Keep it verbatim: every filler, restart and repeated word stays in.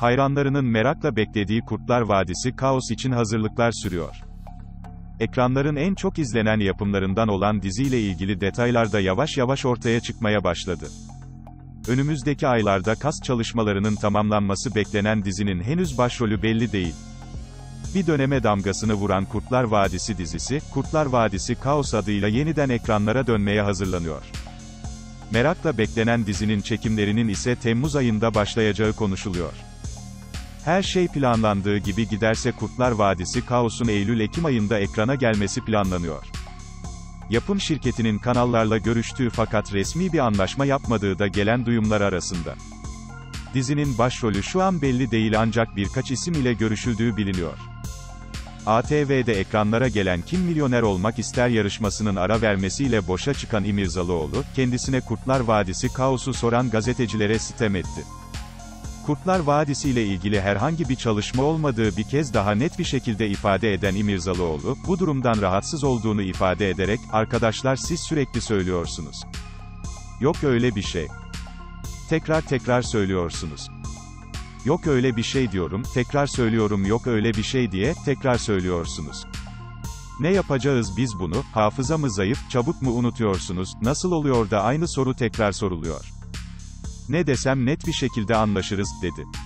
Hayranlarının merakla beklediği Kurtlar Vadisi Kaos için hazırlıklar sürüyor. Ekranların en çok izlenen yapımlarından olan diziyle ilgili detaylar da yavaş yavaş ortaya çıkmaya başladı. Önümüzdeki aylarda kast çalışmalarının tamamlanması beklenen dizinin henüz başrolü belli değil. Bir döneme damgasını vuran Kurtlar Vadisi dizisi, Kurtlar Vadisi Kaos adıyla yeniden ekranlara dönmeye hazırlanıyor. Merakla beklenen dizinin çekimlerinin ise Temmuz ayında başlayacağı konuşuluyor. Her şey planlandığı gibi giderse Kurtlar Vadisi Kaos'un Eylül-Ekim ayında ekrana gelmesi planlanıyor. Yapım şirketinin kanallarla görüştüğü fakat resmi bir anlaşma yapmadığı da gelen duyumlar arasında. Dizinin başrolü şu an belli değil ancak birkaç isim ile görüşüldüğü biliniyor. A T V'de ekranlara gelen Kim Milyoner Olmak İster yarışmasının ara vermesiyle boşa çıkan İmirzalıoğlu, kendisine Kurtlar Vadisi Kaos'u soran gazetecilere sitem etti. Kurtlar Vadisi ile ilgili herhangi bir çalışma olmadığı bir kez daha net bir şekilde ifade eden İmirzalıoğlu, bu durumdan rahatsız olduğunu ifade ederek, "Arkadaşlar siz sürekli söylüyorsunuz. Yok öyle bir şey. Tekrar tekrar söylüyorsunuz. Yok öyle bir şey diyorum, tekrar söylüyorum yok öyle bir şey diye, tekrar söylüyorsunuz. Ne yapacağız biz bunu, hafıza mı zayıf, çabuk mu unutuyorsunuz, nasıl oluyor da aynı soru tekrar soruluyor. Ne desem net bir şekilde anlaşırız," dedi.